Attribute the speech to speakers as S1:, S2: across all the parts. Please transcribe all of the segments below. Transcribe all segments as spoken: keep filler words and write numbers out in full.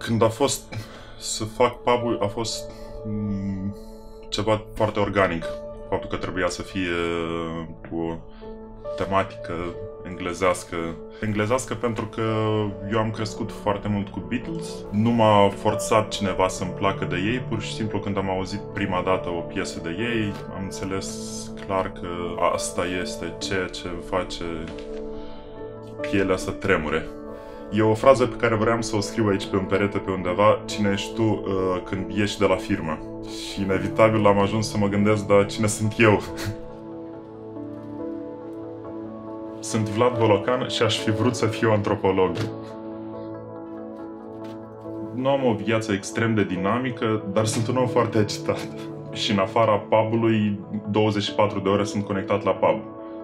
S1: Când a fost să fac pub-ul, a fost mm, ceva foarte organic. Faptul că trebuia să fie cu o tematică englezească. Englezească pentru că eu am crescut foarte mult cu Beatles. Nu m-a forțat cineva să-mi placă de ei, pur și simplu când am auzit prima dată o piesă de ei, am înțeles clar că asta este ceea ce face pielea să tremure. E o frază pe care vreau să o scriu aici pe un perete pe undeva: cine ești tu uh, când ieși de la firmă? Și inevitabil am ajuns să mă gândesc, dar cine sunt eu? Sunt Vlad Volocan și aș fi vrut să fiu antropolog. Nu am o viață extrem de dinamică, dar sunt un om foarte agitat. Și în afara pub-ului, douăzeci și patru de ore sunt conectat la pub.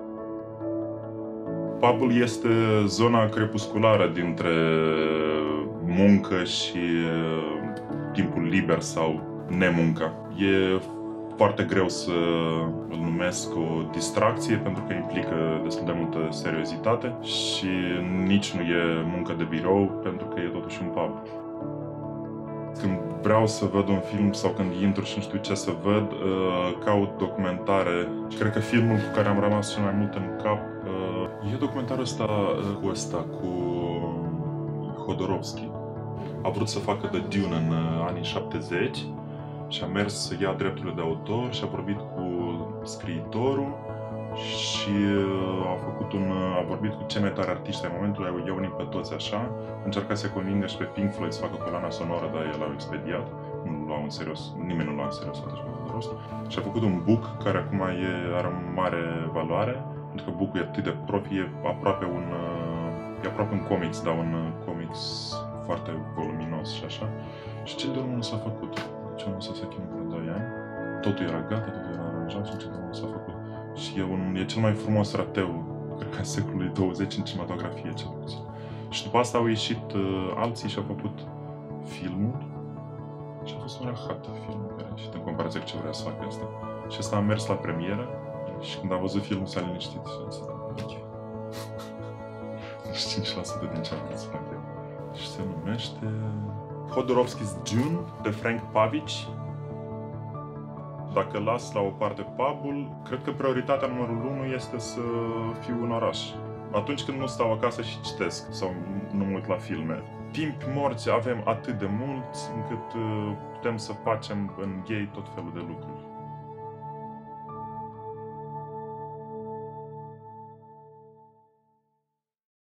S1: Pub-ul este zona crepusculară dintre muncă și timpul liber sau nemuncă. E foarte greu să îl numesc o distracție pentru că implică destul de multă seriozitate și nici nu e muncă de birou pentru că e totuși un pub. Când vreau să văd un film sau când intru și nu știu ce să văd, caut documentare. Cred că filmul cu care am rămas cel mai mult în cap e documentarul ăsta cu ăsta, cu Jodorowsky. A vrut să facă The Dune în anii șaptezeci și a mers să ia drepturile de autor și a vorbit cu scriitorul și a făcut un, a vorbit cu cei mai tari artiști ai momentului, i-au unit pe toți așa, a încercat să convingă și pe Pink Floyd să facă coloana sonoră, dar el l-a expediat, nu luau în serios, nimeni nu lua în serios atunci pe Jodorowsky. Și a făcut un book care acum e, are o mare valoare, pentru că book-ul e atât de profi, e aproape un, e aproape un comics, dar un comics foarte voluminos și așa. Și cel de urmă nu s-a făcut. Cel de urmă s-a chinuit vreo doi ani. Totul era gata, totul era aranjat și cel de urmă nu s-a făcut. Și e, un, e cel mai frumos rateu, cred că, a secolului douăzeci în cinematografie, cel puțin. Și după asta au ieșit uh, alții și au făcut filmul. Și a fost un rahat filmul care a ieșit în comparație cu ce vrea să facă asta. Și ăsta a mers la premieră și când a văzut filmul s-a liniștit și a zis: ok. nouăzeci și cinci la sută din ce am vrut să fac eu. Și se numește Jodorowsky's Dune, de Frank Pavici. Dacă las la o parte pub-ul, cred că prioritatea numărul unu este să fiu în oraș. Atunci când nu stau acasă și citesc sau nu mă uit la filme. Timp morți avem atât de mulți încât putem să facem în ghei tot felul de lucruri.